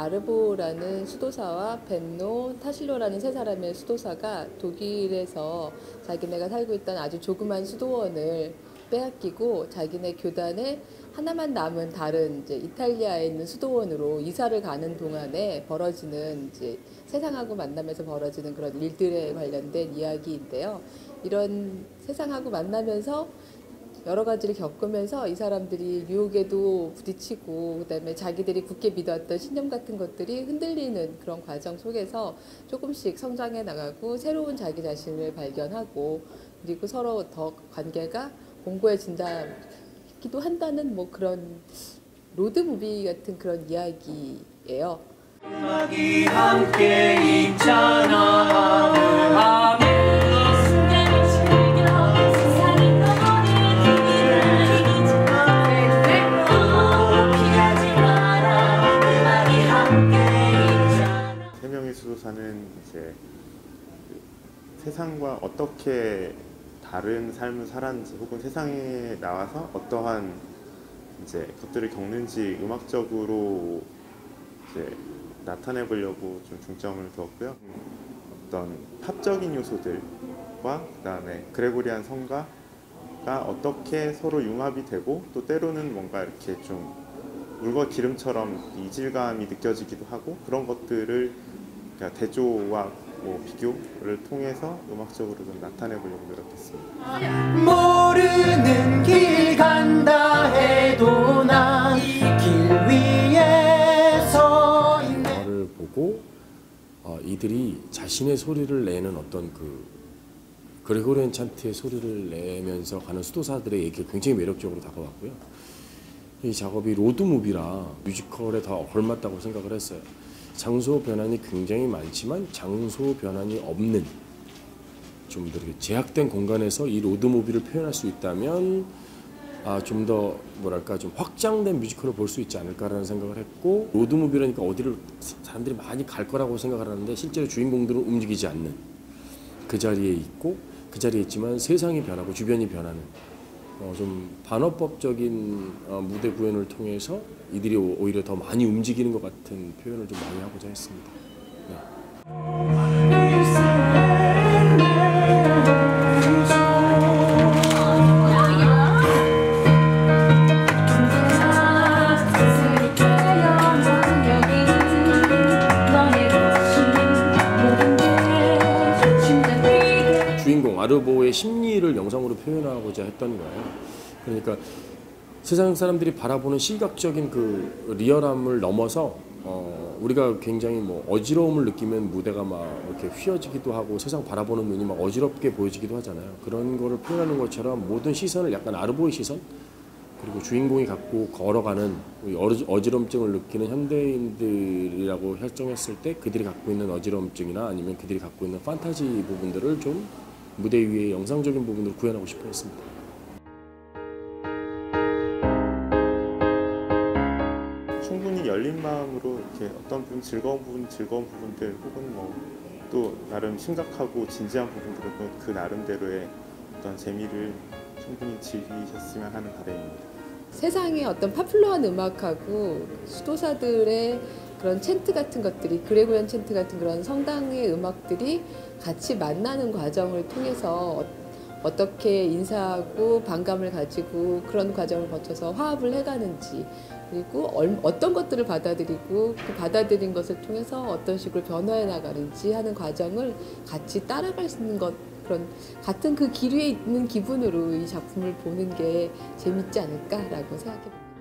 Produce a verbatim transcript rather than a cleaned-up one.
아르보라는 수도사와 벤노, 타실로라는 세 사람의 수도사가 독일에서 자기네가 살고 있던 아주 조그만 수도원을 빼앗기고 자기네 교단에 하나만 남은 다른 이제 이탈리아에 있는 수도원으로 이사를 가는 동안에 벌어지는 이제 세상하고 만나면서 벌어지는 그런 일들에 관련된 이야기인데요. 이런 세상하고 만나면서 여러 가지를 겪으면서 이 사람들이 유혹에도 부딪히고 그다음에 자기들이 굳게 믿었던 신념 같은 것들이 흔들리는 그런 과정 속에서 조금씩 성장해 나가고 새로운 자기 자신을 발견하고 그리고 서로 더 관계가 공고해진다기도 한다는 뭐 그런 로드무비 같은 그런 이야기예요. 음악이 함께 있잖아. 세 명의 수도사는 이제 세상과 어떻게 다른 삶을 살았는지 혹은 세상에 나와서 어떠한 이제 것들을 겪는지 음악적으로 이제 나타내 보려고 좀 중점을 두었고요. 어떤 팝적인 요소들과 그다음에 그레고리안 성가가 어떻게 서로 융합이 되고 또 때로는 뭔가 이렇게 좀 물과 기름처럼 이질감이 느껴지기도 하고 그런 것들을 그러니까 대조와 뭐 비교를 통해서 음악적으로 좀 나타내 보려고 노력했습니다. 모르는 길 간다 해도 난 길 위에 서 있네. 영화를 보고 어, 이들이 자신의 소리를 내는 어떤 그 그레고리안 찬트의 소리를 내면서 가는 수도사들의 얘기가 굉장히 매력적으로 다가왔고요. 이 작업이 로드무비라 뮤지컬에 더 걸맞다고 생각을 했어요. 장소 변환이 굉장히 많지만 장소 변환이 없는 좀 더 제약된 공간에서 이 로드무비를 표현할 수 있다면 아, 좀 더 뭐랄까 좀 확장된 뮤지컬을 볼 수 있지 않을까라는 생각을 했고 로드무비라니까 어디를 사람들이 많이 갈 거라고 생각을 하는데 실제로 주인공들은 움직이지 않는 그 자리에 있고 그 자리에 있지만 세상이 변하고 주변이 변하는 어, 좀 반어법적인 어, 무대 구현을 통해서 이들이 오, 오히려 더 많이 움직이는 것 같은 표현을 좀 많이 하고자 했습니다. 네. 주인공 아르보의 심리를 영상으로 표현하고자 했던 거예요. 그러니까 세상 사람들이 바라보는 시각적인 그 리얼함을 넘어서 어 우리가 굉장히 뭐 어지러움을 느끼면 무대가 막 이렇게 휘어지기도 하고 세상 바라보는 눈이 막 어지럽게 보여지기도 하잖아요. 그런 거를 표현하는 것처럼 모든 시선을 약간 아르보의 시선 그리고 주인공이 갖고 걸어가는 어지럼증을 느끼는 현대인들이라고 설정했을 때 그들이 갖고 있는 어지럼증이나 아니면 그들이 갖고 있는 판타지 부분들을 좀 무대 위에 영상적인 부분으로 구현하고 싶어 했습니다. 충분히 열린 마음으로 이렇게 어떤 부분 즐거운 부분 즐거운 부분들 혹은 뭐 또 나름 심각하고 진지한 부분들은 그 나름대로의 어떤 재미를 충분히 즐기셨으면 하는 바람입니다. 세상의 어떤 파퓰러한 음악하고 수도사들의 그런 챈트 같은 것들이 그레고리안 챈트 같은 그런 성당의 음악들이 같이 만나는 과정을 통해서 어떻게 인사하고 반감을 가지고 그런 과정을 거쳐서 화합을 해가는지 그리고 어떤 것들을 받아들이고 그 받아들인 것을 통해서 어떤 식으로 변화해 나가는지 하는 과정을 같이 따라갈 수 있는 것 그런 같은 그 길 위에 있는 기분으로 이 작품을 보는 게 재밌지 않을까라고 생각해 봅니다.